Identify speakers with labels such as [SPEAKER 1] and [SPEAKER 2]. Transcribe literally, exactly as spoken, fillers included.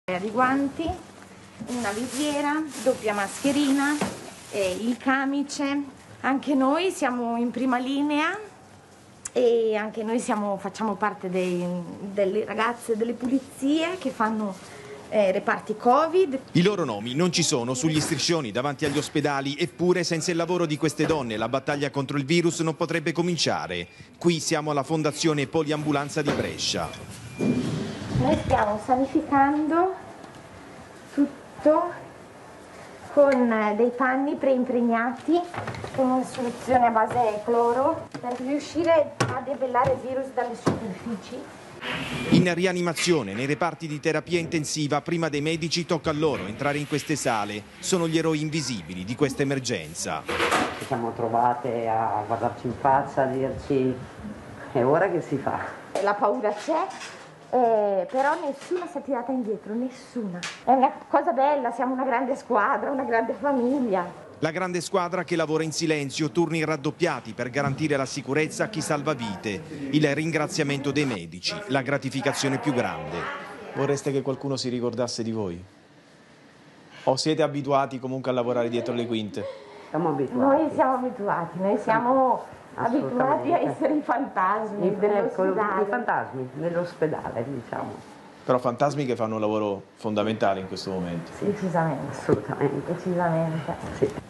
[SPEAKER 1] I guanti, una visiera, doppia mascherina, eh, il camice. Anche noi siamo in prima linea e anche noi siamo, facciamo parte dei, delle ragazze delle pulizie che fanno eh, reparti Covid.
[SPEAKER 2] I loro nomi non ci sono sugli striscioni davanti agli ospedali, eppure senza il lavoro di queste donne la battaglia contro il virus non potrebbe cominciare. Qui siamo alla Fondazione Poliambulanza di Brescia.
[SPEAKER 1] Noi stiamo sanificando tutto con dei panni preimpregnati con una soluzione a base cloro per riuscire a debellare il virus dalle superfici.
[SPEAKER 2] In rianimazione, nei reparti di terapia intensiva, prima dei medici tocca a loro entrare in queste sale. Sono gli eroi invisibili di questa emergenza.
[SPEAKER 3] Ci siamo trovate a guardarci in faccia, a dirci è ora che si fa.
[SPEAKER 1] La paura c'è. Eh, però nessuna si è tirata indietro, nessuna. È una cosa bella, siamo una grande squadra, una grande famiglia.
[SPEAKER 2] La grande squadra che lavora in silenzio, turni raddoppiati per garantire la sicurezza a chi salva vite. Il ringraziamento dei medici, la gratificazione più grande.
[SPEAKER 4] Vorreste che qualcuno si ricordasse di voi? O siete abituati comunque a lavorare dietro le quinte?
[SPEAKER 3] Siamo abituati.
[SPEAKER 1] Noi siamo abituati, noi siamo abituati a essere i fantasmi dell'ospedale.
[SPEAKER 3] I fantasmi dell'ospedale, diciamo.
[SPEAKER 4] Però fantasmi che fanno un lavoro fondamentale in questo momento.
[SPEAKER 1] Decisamente.
[SPEAKER 3] Assolutamente.
[SPEAKER 1] Decisamente.
[SPEAKER 3] Sì.